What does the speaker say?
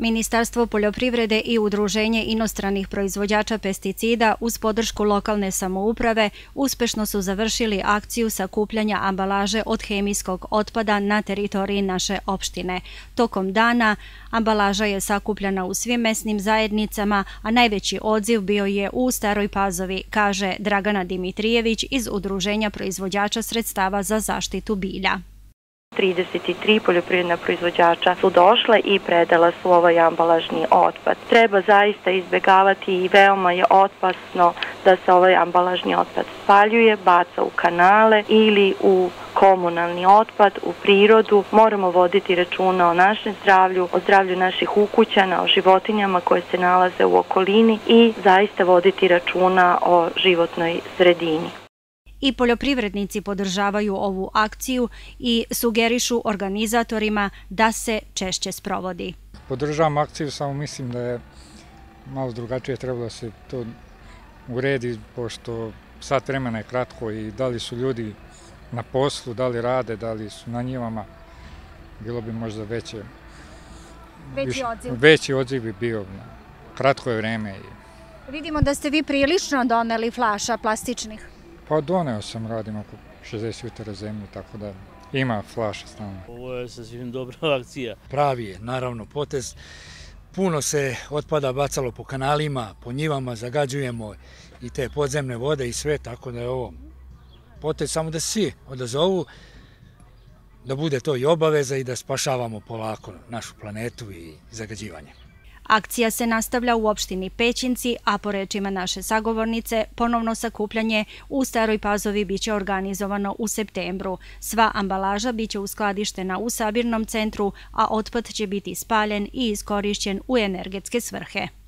Ministarstvo poljoprivrede i Udruženje inostranih proizvođača pesticida uz podršku lokalne samouprave uspešno su završili akciju sakupljanja ambalaže od hemijskog otpada na teritoriji naše opštine. Tokom dana ambalaža je sakupljana u svim mesnim zajednicama, a najveći odziv bio je u Staroj Pazovi, kaže Dragana Dimitrijević iz Udruženja proizvođača sredstava za zaštitu bilja. 33 poljoprivredna proizvođača su došla i predala su ovaj ambalažni otpad. Treba zaista izbjegavati i veoma je opasno da se ovaj ambalažni otpad spaljuje, baca u kanale ili u komunalni otpad, u prirodu. Moramo voditi računa o našem zdravlju, o zdravlju naših ukućana, o životinjama koje se nalaze u okolini i zaista voditi računa o životnoj sredini. I poljoprivrednici podržavaju ovu akciju i sugerišu organizatorima da se češće sprovodi. Podržavam akciju, samo mislim da je malo drugačije, trebalo se to uredi, pošto sat vremena je kratko i da li su ljudi na poslu, da li rade, da li su na njivama, bilo bi možda veći odziv bi bio. Kratko je vreme. Vidimo da ste vi prilično doneli flaša plastičnih. Pa doneo sam, radim oko 60 jutara zemlju, tako da ima flaša stalno. Ovo je sasvim dobra akcija. Pravi je, naravno, potez. Puno se otpada bacalo po kanalima, po njivama, zagađujemo i te podzemne vode i sve, tako da je ovo potez samo da svi odazovu, da bude to i obaveza i da spašavamo polako našu planetu i zagađivanje. Akcija se nastavlja u opštini Pećinci, a po rečima naše sagovornice, ponovno sakupljanje u Staroj Pazovi biće organizovano u septembru. Sva ambalaža biće uskladištena u sabirnom centru, a otpad će biti spaljen i iskorišćen u energetske svrhe.